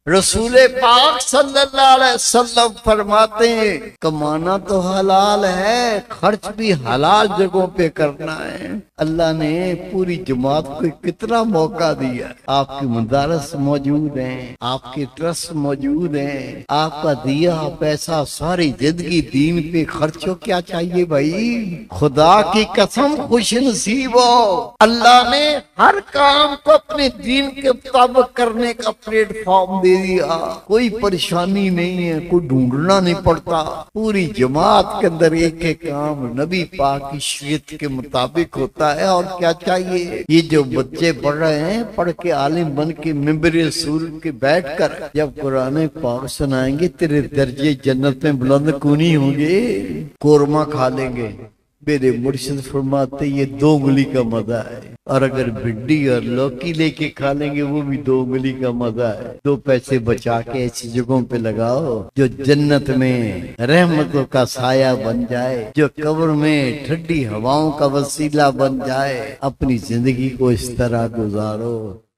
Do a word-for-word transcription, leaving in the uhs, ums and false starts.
رسول پاک صلی اللہ علیہ وسلم فرماتے ہیں کمانا تو حلال ہے، خرچ بھی حلال جگہوں پہ کرنا ہے۔ اللہ نے پوری جماعت کو کتنا موقع دیا، آپ کے مدارس موجود ہیں، آپ کے ٹرسٹ موجود ہیں، آپ کا دیا پیسہ ساری زندگی دین پہ خرچ ہو، کیا چاہیے بھائی؟ خدا کی قسم خوش نصیب ہو، اللہ نے ہر کام کو اپنے دین کے مطابق کرنے کا پلیٹ فارم دے دیا، کوئی پریشانی نہیں ہے، کوئی ڈھونڈنا نہیں پڑتا، پوری جماعت کے اندر ایک ایک کام نبی پاک کی شریعت کے مطابق ہوتا ہے۔ اور کیا چاہیے؟ یہ جو بچے پڑھ رہے ہیں، پڑھ کے عالم بن کے ممبر رسول کے بیٹھ کر جب قرآن پاک سنائیں گے تیرے درجے جنت میں بلند کونی ہوں گے، قورمہ کھا لیں گے۔ میرے مرشد فرماتے یہ دو انگلی کا مزہ ہے، اور اگر بھنڈی اور لوکی لے کے کھا لیں گے وہ بھی دو انگلی کا مزہ ہے۔ دو پیسے بچا کے ایسی جگہوں پہ لگاؤ جو جنت میں رحمتوں کا سایہ بن جائے، جو قبر میں ٹھنڈی ہواؤں کا وسیلہ بن جائے۔ اپنی زندگی کو اس طرح گزارو۔